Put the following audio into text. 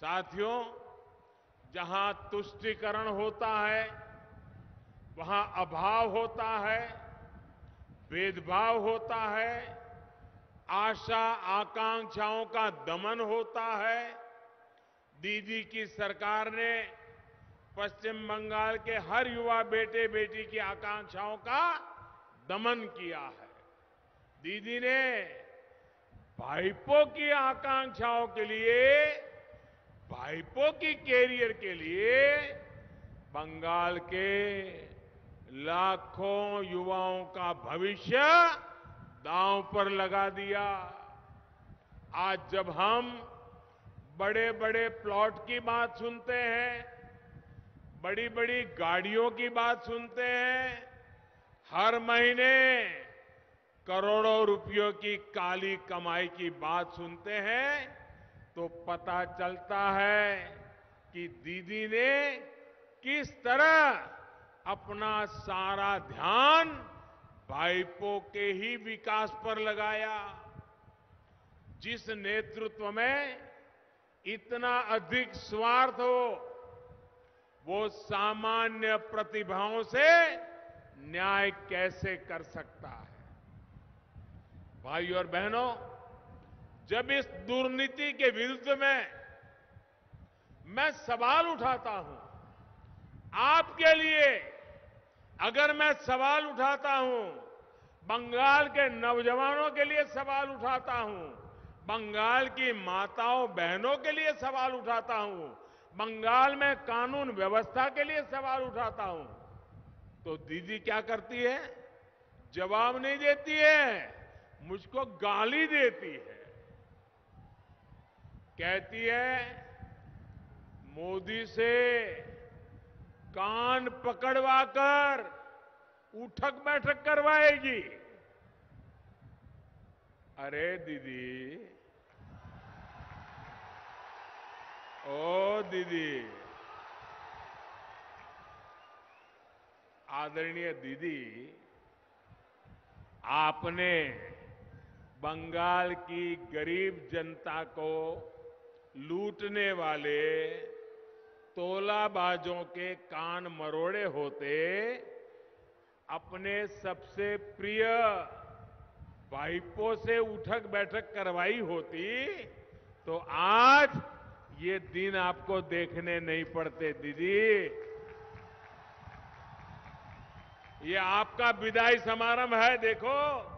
साथियों, जहां तुष्टीकरण होता है, वहां अभाव होता है, भेदभाव होता है, आशा आकांक्षाओं का दमन होता है। दीदी की सरकार ने पश्चिम बंगाल के हर युवा बेटे बेटी की आकांक्षाओं का दमन किया है। दीदी ने भाइपों की आकांक्षाओं के लिए, भाइपों की कैरियर के लिए बंगाल के लाखों युवाओं का भविष्य दांव पर लगा दिया। आज जब हम बड़े बड़े प्लॉट की बात सुनते हैं, बड़ी बड़ी गाड़ियों की बात सुनते हैं, हर महीने करोड़ों रुपयों की काली कमाई की बात सुनते हैं, तो पता चलता है कि दीदी ने किस तरह अपना सारा ध्यान भाइपों के ही विकास पर लगाया। जिस नेतृत्व में इतना अधिक स्वार्थ हो, वो सामान्य प्रतिभाओं से न्याय कैसे कर सकता है? भाइयों और बहनों, जब इस दुर्नीति के विरुद्ध में मैं सवाल उठाता हूं, आपके लिए अगर मैं सवाल उठाता हूं, बंगाल के नौजवानों के लिए सवाल उठाता हूं, बंगाल की माताओं बहनों के लिए सवाल उठाता हूं, बंगाल में कानून व्यवस्था के लिए सवाल उठाता हूं, तो दीदी क्या करती है? जवाब नहीं देती है, मुझको गाली देती है। कहती है मोदी से कान पकड़वाकर उठक बैठक करवाएगी। अरे दीदी, ओ दीदी, आदरणीय दीदी, आपने बंगाल की गरीब जनता को लूटने वाले तोलाबाजों के कान मरोड़े होते अपने सबसे प्रिय भाइपों से उठक बैठक करवाई होती, तो आज ये दिन आपको देखने नहीं पड़ते। दीदी, ये आपका विदाई समारोह है, देखो